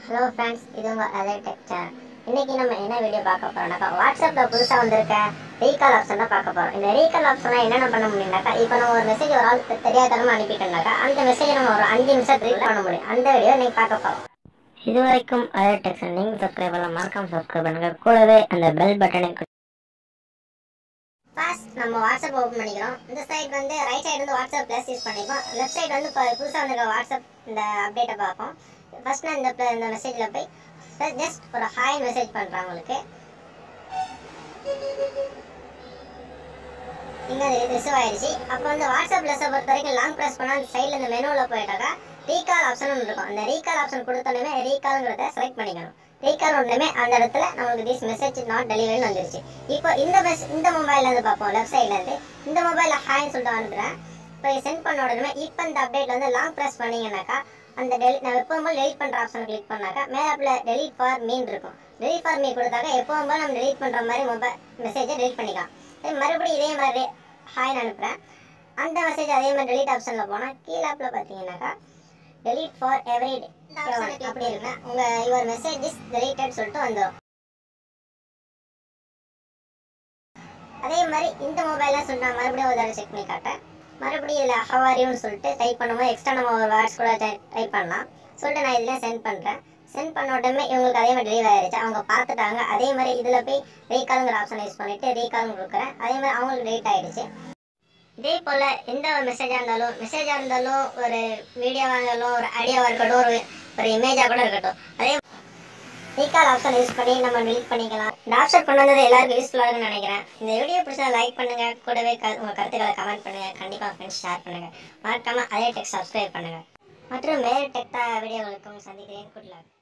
Hello friends, இது உங்கள் அதே டெக் சேனல். இன்றைக்கி நம்ம என்ன வீடியோ பார்க்க போகிறோம்னாக்கா, வாட்ஸ்அப்பில் புதுசாக வந்திருக்க ரீகால் ஆப்ஷன் தான் பார்க்க போகிறோம். இந்த ரீகால் ஆப்ஷன்லாம் என்னென்ன பண்ண முடியும்னாக்கா, இப்போ நம்ம ஒரு மெசேஜ் ஒரு ஆள் தெரியாதனமாக அனுப்பிட்டோம்னாக்கா, அந்த மெசேஜை நம்ம ஒரு 5 நிமிஷத்துக்கு பண்ண முடியும். அந்த வீடியோ நீங்கள் பார்க்க போகிறோம். இது வரைக்கும் அதே டெக் சேனல் நீங்கள் சப்ஸ்கிரைப் பண்ணலாம், மறக்காம சப்ஸ்கிரைப் பண்ணுங்கள். கூடவே அந்த பெல் பட்டனை ஃபர்ஸ்ட் நம்ம வாட்ஸ்அப் ஓப்பன் பண்ணிக்கிறோம். இந்த சைடு வந்து ரைட் சைடு வந்து வாட்ஸ்அப் ப்ளஸ் யூஸ் பண்ணிப்போம். லெஃப்ட் சைடு வந்து இப்போ புதுசாக வந்திருக்க வாட்ஸ்அப் இந்த அப்டேட்டை பார்ப்போம். ஃபர்ஸ்ட் நான் இந்த மெசேஜில் போய் ஜஸ்ட் ஒரு ஹாய் மெசேஜ் பண்ணுறேன் உங்களுக்கு. இங்கே அது ரிசீவ் ஆயிடுச்சு. அப்போ வந்து வாட்ஸ்அப் ப்ளஸை பொறுத்த வரைக்கும் லாங் ப்ரெஸ் பண்ணால் அந்த சைடில் இந்த மெனுவில் போயிட்டாக்கா ரீகால் ஆப்ஷன் இருக்கும். அந்த ரீகால் ஆப்ஷன் கொடுத்தோன்னே ரீகால்ங்கிறத செலக்ட் பண்ணிக்கணும். ரீகால் ஒன்றுமே அந்த இடத்துல நம்மளுக்கு திஸ் மெசேஜ் நாட் டெலிவரின்னு வந்துருச்சு. இப்போ இந்த மொபைல்லேருந்து பார்ப்போம். லெஃப்ட் சைட்லேருந்து இந்த மொபைலில் ஹாய்ன்னு சொல்லிட்டு அனுப்புகிறேன். இப்போ சென்ட் பண்ண உடனே இப்போ இந்த அப்டேட்டில் வந்து லாங் ப்ரெஸ் பண்ணிங்கனாக்கா அந்த நான் எப்போவும் போல் டெலிட் பண்ணுற ஆப்ஷனை கிளிக் பண்ணாக்கா மேலே டெலிட் ஃபார் மீன் இருக்கும். டெலிட் ஃபார் மீ கொடுத்தாக்கா எப்போவும் போல் நம்ம டெலிட் பண்ணுற மாதிரி மெசேஜை டெலிட் பண்ணிக்கலாம். மறுபடியும் இதே மாதிரி ஹாய்ன்னு அனுப்புகிறேன். அந்த மெசேஜ் அதே மாதிரி டெலிட் ஆப்ஷனில் போனால் கீழாப்பில் பார்த்தீங்கன்னாக்கா டெலிட் ஃபார் எவ்ரி டே அப்படி இருக்குன்னா உங்கள் யுவர் மெசேஜ் இஸ் டெலிட்டட் சொல்லிட்டு வந்துடும். அதே மாதிரி இந்த மொபைலில் சொல்லிட்டு நான் மறுபடியும் ஒரு தடவை செக் பண்ணி காட்டேன். மறுபடியும் இதில் ஹவ் ஆர் யூன்னு சொல்லிட்டு டைப் பண்ணும்போது எக்ஸ்ட்ரா நம்ம ஒரு வேர்ட்ஸ் கூட டைப் பண்ணலாம் சொல்லிட்டு நான் இதில் சென்ட் பண்ணுறேன். சென்ட் பண்ண உடனே இவங்களுக்கு அதே மாதிரி டெலிவரி ஆயிடுச்சு. அவங்க பார்த்துட்டாங்க. அதே மாதிரி இதில் போய் ரீகாலுங்கிற ஆப்ஷன் யூஸ் பண்ணிவிட்டு ரீகால் கொடுக்குறேன். அதே மாதிரி அவங்களுக்கு டெலிட் ஆகிடுச்சு. இதே போல் எந்த ஒரு மெசேஜாக இருந்தாலும் ஒரு வீடியோவாக இருந்தாலும் ஒரு ஆடியோவாக இருக்கட்டும் ஒரு இமேஜாக கூட இருக்கட்டும் அதே ரீகால் ஆப்ஷன் யூஸ் பண்ணி நம்ம டெலிட் பண்ணிக்கலாம். இந்த ஆப்ஷன் கொண்டு வந்தது எல்லாருக்கும் யூஸ்ஃபுல்லாக இருக்குன்னு நினைக்கிறேன். இந்த வீடியோ பிடிச்சா லைக் பண்ணுங்கள். கூடவே உங்கள் கருத்துக்களை கமெண்ட் பண்ணுங்கள். கண்டிப்பாக ஃப்ரெண்ட்ஸ் ஷேர் பண்ணுங்கள். மறக்காமல் அதே டெக் சப்ஸ்கிரைப் பண்ணுங்கள். மற்றும் வேறு டெக் வீடியோகளுக்கும் சந்திக்கிறேன். Good luck.